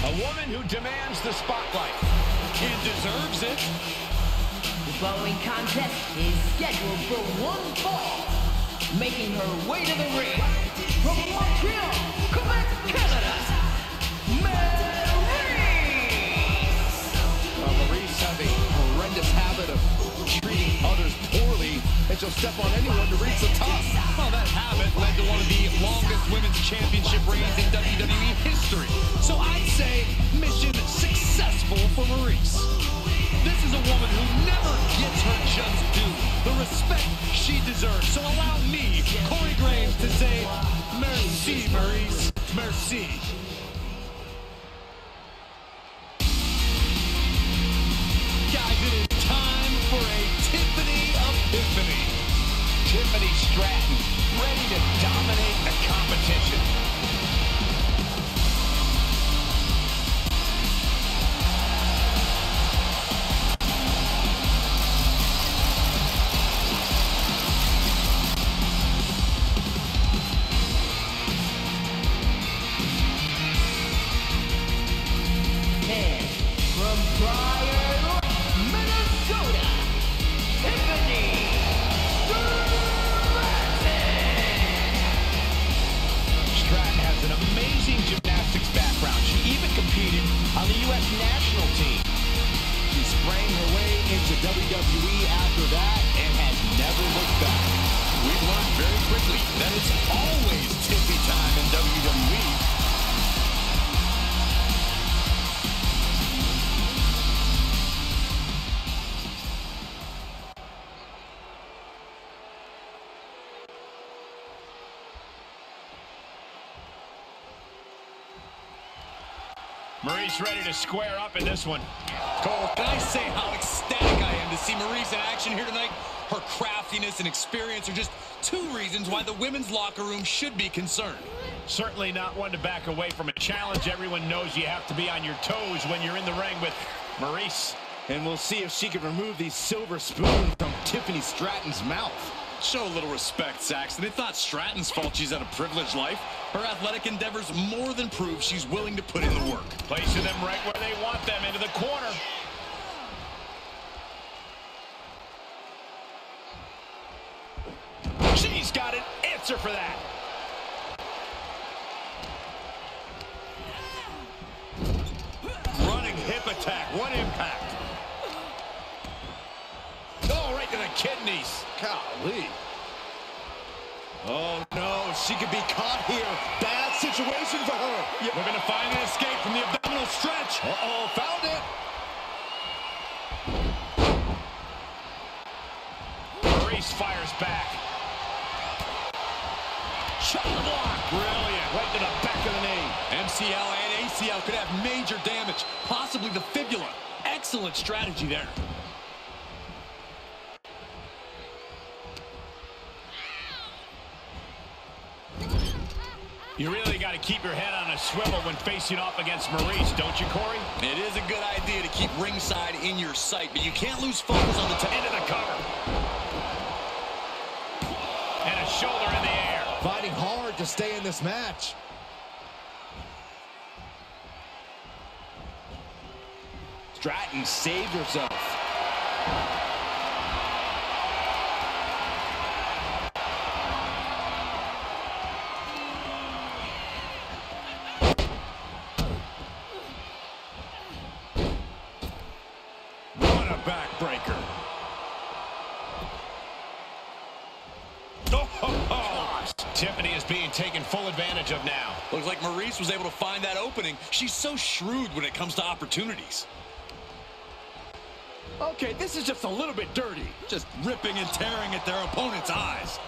A woman who demands the spotlight and deserves it. The following contest is scheduled for one fall. Making her way to the ring from Montreal, Quebec, Canada, Maryse. Maryse has a horrendous habit of treating others poorly, and she'll step on anyone to reach the top. Well, that habit led to one of the longest women's championship reigns in WWE history. So I'd say mission successful for Maryse. This is a woman who never gets her just due, the respect she deserves. So allow me, Corey Graves, to say, merci, Maryse, merci. Guys, it is time for a Tiffany Epiphany. Tiffany Stratton, ready to dominate the competition. WWE after that and has never looked back. We've learned very quickly that it's always Tiffy time in WWE. Maryse ready to square up in this one. Cole, can I say how ecstatic I am to see Maryse in action here tonight? Her craftiness and experience are just two reasons why the women's locker room should be concerned. Certainly not one to back away from a challenge. Everyone knows you have to be on your toes when you're in the ring with Maryse. And we'll see if she can remove the silver spoon from Tiffany Stratton's mouth. Show a little respect, Saxton. It's not Stratton's fault she's had a privileged life. Her athletic endeavors more than prove she's willing to put in the work. Placing them right where they want them, into the corner. She's got an answer for that. Running hip attack, one impact. Oh, right to the kidneys. Golly. Oh, no, she could be caught here. Bad situation for her. Yeah, we're going to find an escape from the abdominal stretch. Uh-oh, found it. Maryse fires back. Shot block. Brilliant. Right to the back of the knee. MCL and ACL could have major damage, possibly the fibula. Excellent strategy there. You really got to keep your head on a swivel when facing off against Maryse, don't you, Corey? It is a good idea to keep ringside in your sight, but you can't lose focus on the top. Into the cover. And a shoulder in the air. Fighting hard to stay in this match. Stratton saved herself. Backbreaker. Oh, Tiffany is being taken full advantage of now. Looks like Maryse was able to find that opening. She's so shrewd when it comes to opportunities. Okay, this is just a little bit dirty. Just ripping and tearing at their opponent's eyes.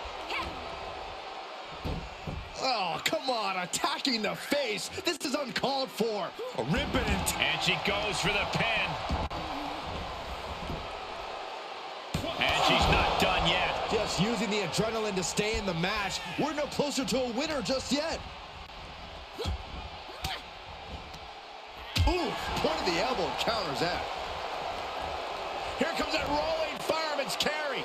Oh, come on, attacking the face. This is uncalled for. Ripping and she goes for the pin. And she's not done yet. Just using the adrenaline to stay in the match. We're no closer to a winner just yet. Ooh, point of the elbow counters that. Here comes that rolling fireman's carry.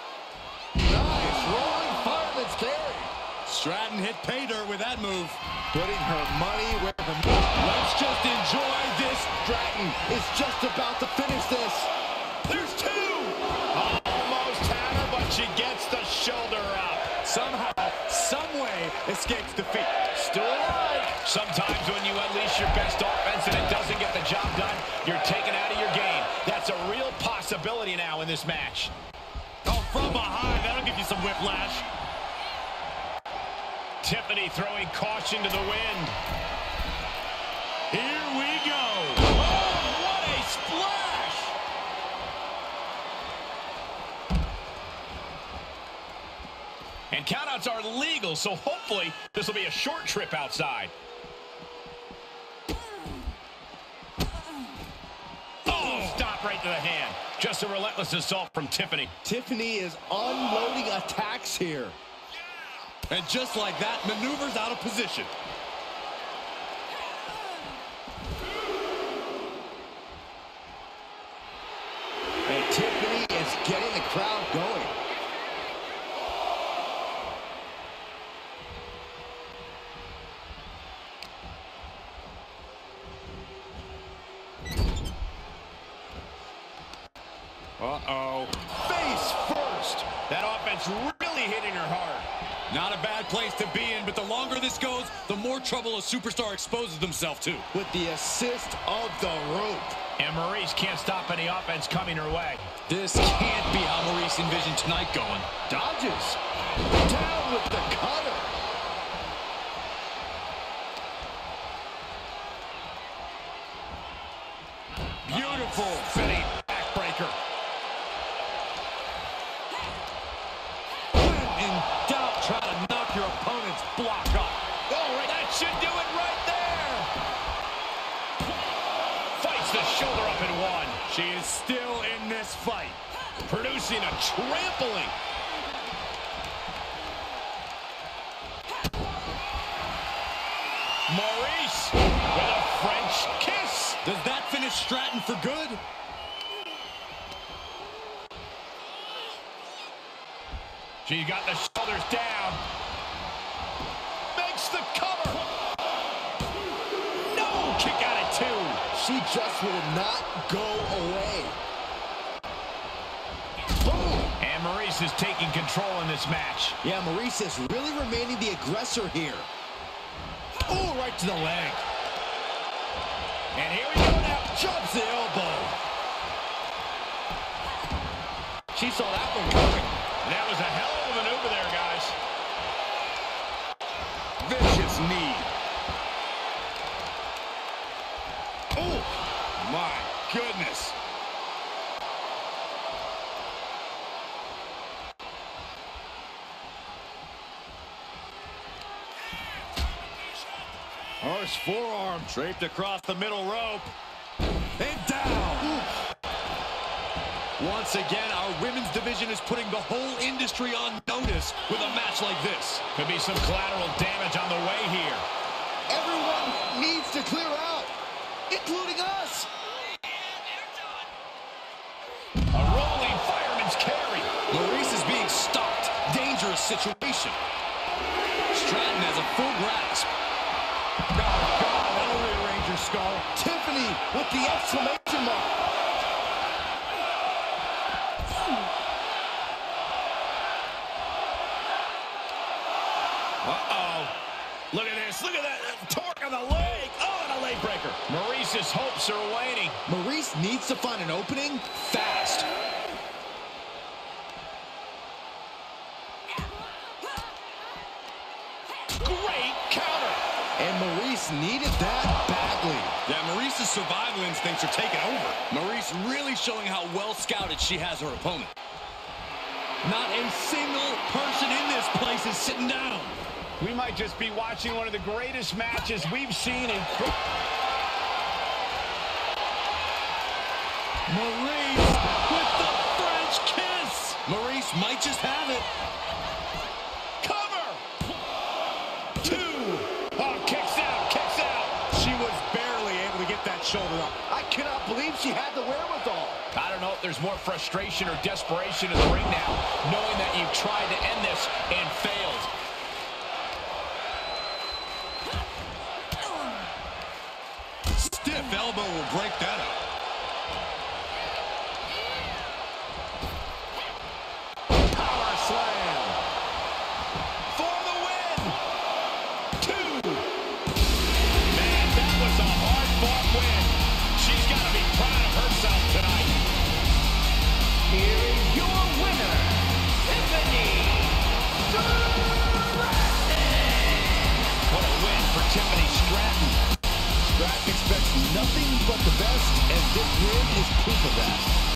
Nice rolling fireman's carry. Stratton hit pay dirt with that move. Putting her money where her mouth. Let's just enjoy this. Stratton is just about to finish this. There's two! Almost had her, but she gets the shoulder up. Somehow, someway, escapes defeat. Still alive. Sometimes when you unleash your best offense and it doesn't get the job done, you're taken out of your game. That's a real possibility now in this match. Oh, from behind, that'll give you some whiplash. Tiffany throwing caution to the wind. Here we go. Oh, what a splash! And countouts are legal, so hopefully this will be a short trip outside. Oh, stop right to the hand. Just a relentless assault from Tiffany. Tiffany is unloading attacks here. And just like that, maneuvers out of position. And Tiffany is getting the crowd going. Uh-oh. Face first. That offense really hitting her hard. Not a bad place to be in, but the longer this goes, the more trouble a superstar exposes themselves to. With the assist of the rope. And Maryse can't stop any offense coming her way. This can't be how Maryse envisioned tonight going. Dodges. Down with the cutter. Beautiful fitting backbreaker. When in doubt, try to knock your opponent's block off. Oh, right. That should do it right there. Fights the shoulder up in one. She is still in this fight. Producing a trampling. Maryse with a French kiss. Does that finish Stratton for good? She got the shoulders down. Makes the cover. No, kick out at two. She just will not go away. Boom. And Maryse is taking control in this match. Yeah, Maryse is really remaining the aggressor here. Oh, right to the leg. And here we go now. Jumps the elbow. She saw that one coming. That was a hell of a maneuver there, guys. Vicious knee. Oh, My goodness. harsh forearm. Draped across the middle rope. And down. Once again, our women's division is putting the whole industry on notice with a match like this. Could be some collateral damage on the way here. Everyone needs to clear out, including us. A rolling fireman's carry. Maryse is being stopped. Dangerous situation. Stratton has a full grasp. Oh, God, that'll rearrange your skull. Tiffany with the exclamation mark. Uh-oh. Look at this. Look at that torque on the leg. Oh, and a leg breaker. Maryse's hopes are waning. Maryse needs to find an opening fast. Great counter. And Maryse needed that badly. Yeah, Maryse's survival instincts are taking over. Maryse really showing how well scouted she has her opponent. Not a single person in this place is sitting down. We might just be watching one of the greatest matches we've seen in... Maryse with the French kiss. Maryse might just have it. Cover! Two! Oh, kicks out, kicks out! She was barely able to get that shoulder up. I cannot believe she had the wherewithal. I don't know if there's more frustration or desperation in the ring now, knowing that you've tried to end this and failed. What a win for Tiffany Stratton. Stratton expects nothing but the best, and this win is proof of that.